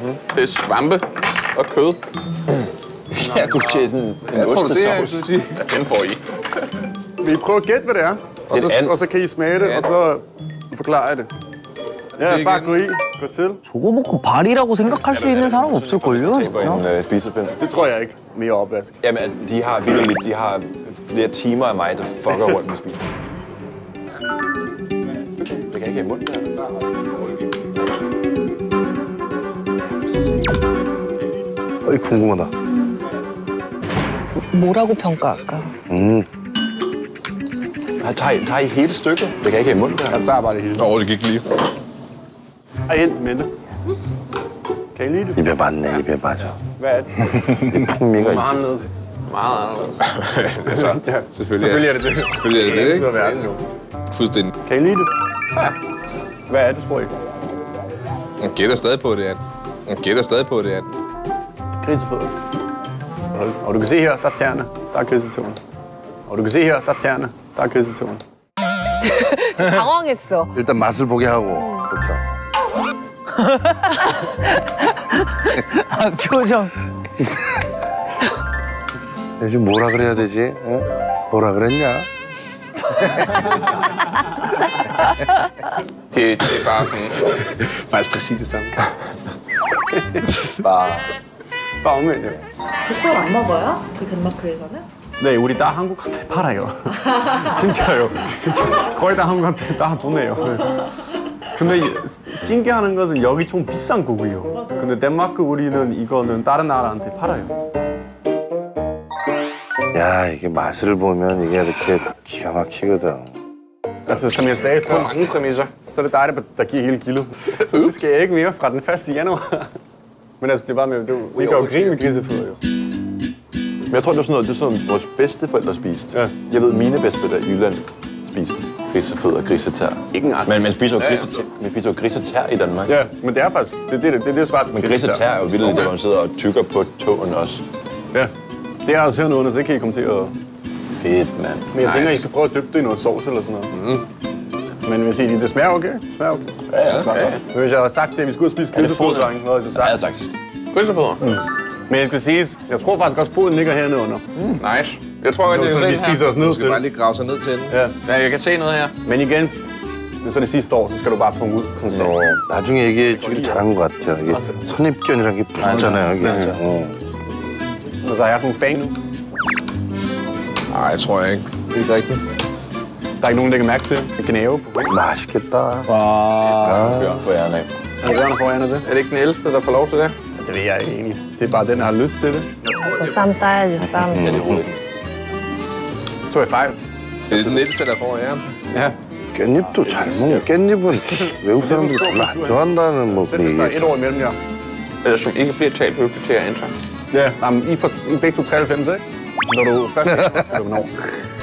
Det er svampe og kød. Jeg kunne til sådan en ostesauce. Den får I. Vil I prøve at gætte, hvad det er? Og så kan I smage det, og så forklarer jeg det. Ja, bare gå i. Gå til. 저거 먹고 발이라고 생각할 수 있는 사람 없을걸요? En spisepind. Det tror jeg ikke. Mere opvask. Jamen, altså, de har flere timer af mig, der fucker rundt med spis. Det kan ikke have i munden, der. 궁금하다. 뭐라고 평가할까? Tager I hele stykket? Det kan ikke have i munden, der. Jeg tager bare det hele. Det gik lige. Ej, hent med det. Kan I lide det? 입에 맞네, 입에 맞아. Hvad er det? 풍미가 Meget anderledes. Meget anderledes. Altså, ja. Selvfølgelig er det det. Selvfølgelig er det det, ikke? Det er verden, jo. Fuldstændig. Kan I lide det? Ja. Hvad er det, tror I? Man gætter stadig på, det er Grisefødder. Og du kan se her, der er tæerne. Der er grisetåen. Og du kan se her, der er tæerne. Der er grisetåen. 저 당황했어. 일단 맛을 보게 하고. 그렇죠. 아, 표정. 요즘 뭐라 그래야 되지? 어? 뭐라 그랬냐? Det er bare sådan... Faktisk præcis det samme. Bare omvendt, ja. 족발 안 먹어요? 그 덴마크에서는? 네, 우리 다 한국한테 팔아요. 진짜요. 진짜 거의 다 한국한테 다 보내요. 근데 신기한 것은 여기 좀 비싼 거고요. 근데 덴마크 우리는 이거는 다른 나라한테 팔아요. 야, 이게 맛을 보면 이게 이렇게 기가 막히거든. Altså, som jeg sagde før, mange præmisser. så er det dig, der giver hele kilo. Så det skal jeg ikke mere fra den 1. januar. Men altså, det er bare med, vi gør jo grin med grisefødder jo. Men jeg tror, det er sådan noget, vores bedsteforældre spiste. Ja. Jeg ved, mine bedsteforældre i Jylland spiste grisefødder og grisetær. Ikke engang. Men man spiser jo grisetær i Danmark. Ja, men det er faktisk, det svarer til Men grisetær er jo vildt, hvor man sidder og tykker på tåen også. Ja, det er altså hernede, så det kan I komme til at... Fedt, mand. Men jeg tænker, I skal prøve at dyppe det i noget sovs eller sådan noget. Men hvis I det smager okay, det smager okay. Ja. Men hvis jeg havde sagt til, at vi skulle ud og spise grisefødder, drenge, hvad havde jeg så Ja, jeg sagt? har sagt. Grisefødder. Men jeg skal siges, jeg tror faktisk også, foden ligger hernede under. Nice. Jeg tror, at det er Så vi den her. spiser os ned til. lige grave sig ned til den. Ja. Ja, jeg kan se noget her. Men igen, hvis så det sidste år, så skal du bare punge ud konstant. 나중에 얘기해주길 잘한 것 같아요. 이게 선입견이라는 게 무섭잖아요. 이게. Og så har jeg haft en fan nu. Nej, jeg tror ikke. Det er ikke rigtigt. Der er ikke nogen, der kan mærke til at gnave på ringen. 맛있겠다. Bjørn får æren af. Er det Bjørn, der får æren af det? Er det ikke den ældste, der får lov til det? Det ved jeg ikke egentlig. Det er bare den, der har lyst til det. 쌈 싸야죠, 쌈. Ja, det er hovedet. Så tog jeg fejl. Det er den ældste, der får æren. Ja. 깻잎도 잘 먹는 깻잎은 외국 사람들이 별로 안 좋아한다는 뭐 Selv 그런 hvis der er 얘기 1 år imellem jer. Eller som ikke bliver talt høfligt til at antage. Ja, jamen, I er begge to 93, ikke? Når du først er hvornår?